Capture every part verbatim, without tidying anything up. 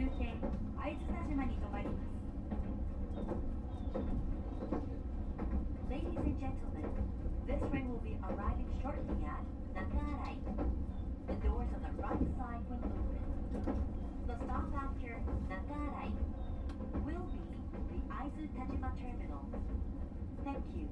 点会津田島に停まります。 Ladies and gentlemen, this train will be arriving shortly at Nakarai. The doors on the right side will open. The stop after Nakarai will be the Aizu Tajima Terminal. Thank you.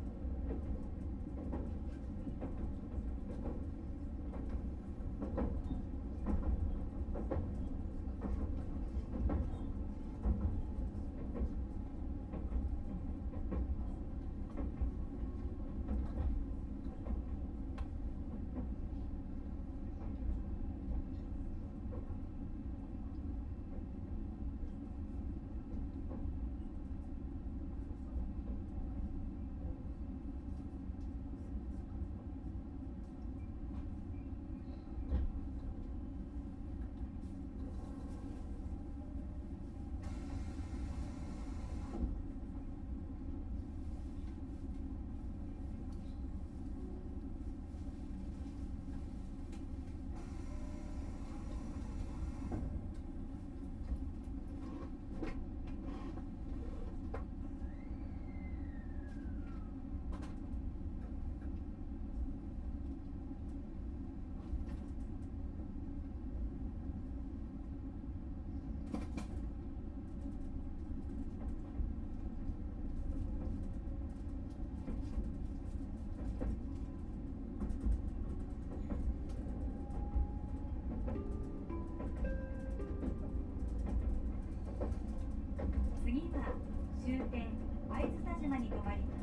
終点会津田島に停まります。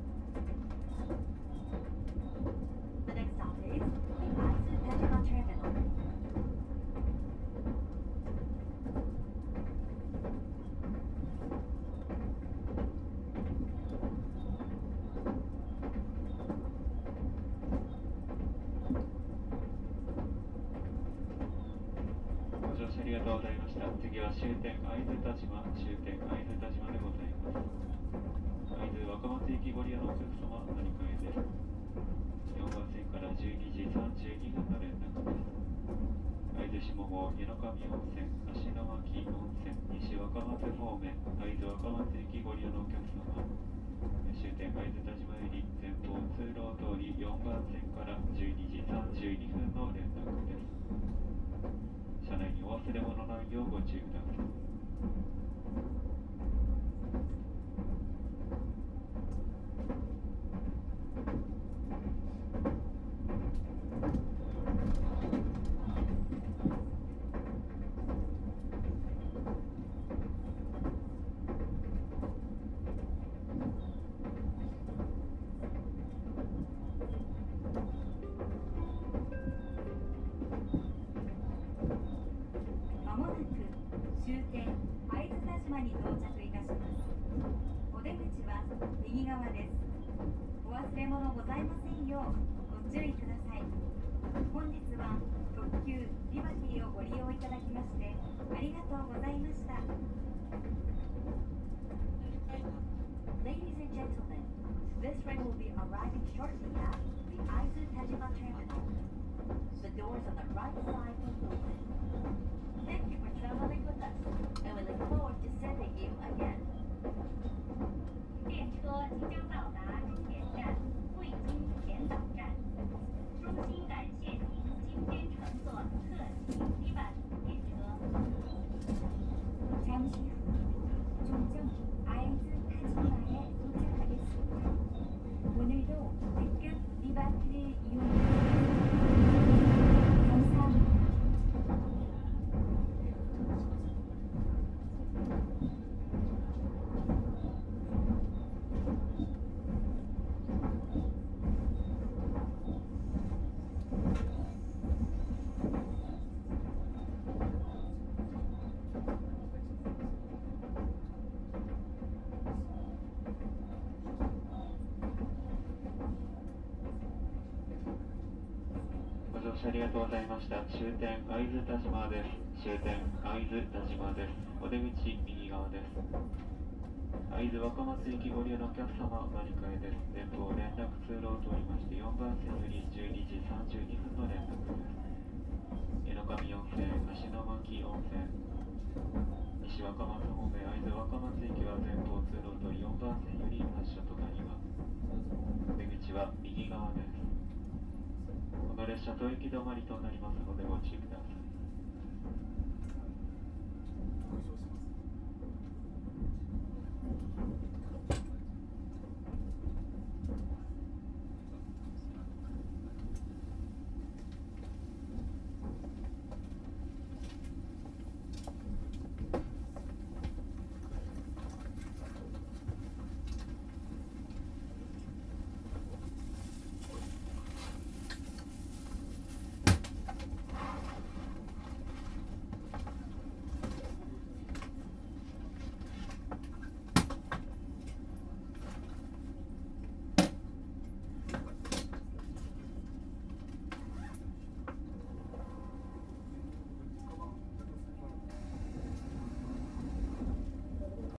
The next stop is the Aizu Tajima Terminal. ご乗車ありがとうございました。次は終点会津田島、終点会津田島でございます。会津若松駅ご利用のお客様、乗り換えです。よんばん線からじゅうにじさんじゅうにふんの連絡です。会津下郷、湯の上温泉、芦ノ牧温泉、西若松方面、会津若松駅ご利用のお客様、終点会津田島より前方通路を通りよんばん線からじゅうにじさんじゅうにふんの連絡です。車内にお忘れ物ないようご注意ください。 終点会津田島に到着いたします。お出口は右側です。お忘れ物ございませんようご注意ください。本日は特急リバティをご利用いただきましてありがとうございました。 Ladies and gentlemen, this train will be arriving shortly at the Aizu Tajima Terminal. The doors on the right side will open. Thank you for traveling with us, and we look forward to sending you again. 电车即将到达终点站汇金前岛站，衷心感谢您今天乘坐特急リバティ電車。 잠시 후 종점 아이즈타지마에 도착하겠습니다. 오늘도 특급 리바티를 이용해 감사합니다. ご乗車ありがとうございました。終点会津田島です。終点会津田島です。お出口右側です。会津若松駅ご利用のお客様、乗り換えです。前方連絡通路を通りましてよんばん線よりじゅうにじさんじゅうにふんの連絡です。湯の上温泉、芦ノ牧温泉、 西若松方面会津若松駅は前方通路とよんばん線より発車となります。出口は右側です。この列車と行き止まりとなりますのでご注意ください。